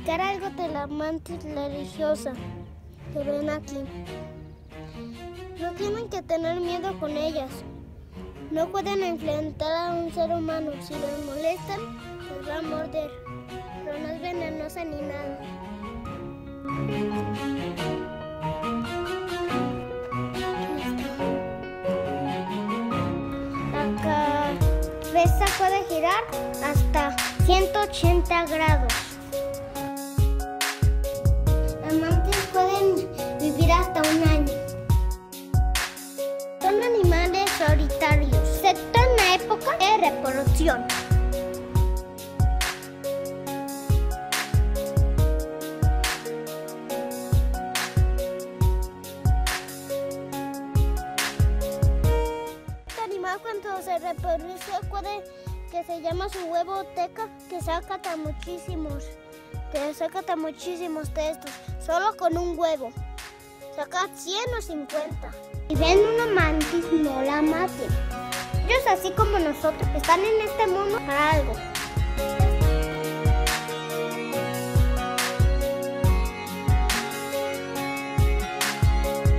platicar algo de la mantis religiosa que ven aquí. No tienen que tener miedo con ellas. No pueden enfrentar a un ser humano. Si los molestan, les va a morder. Pero no es venenosa ni nada. La cabeza puede girar hasta 180 grados. Las mantis pueden vivir hasta un año. Son animales solitarios, excepto en la época de reproducción. Este animal cuando se reproduce puede que se llama su huevoteca, que saca hasta muchísimos de estos, solo con un huevo. Saca 100 o 50. Si ven una mantis, no la maten. Ellos, así como nosotros, están en este mundo para algo.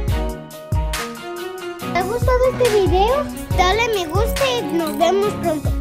¿Te ha gustado este video? Dale me gusta y nos vemos pronto.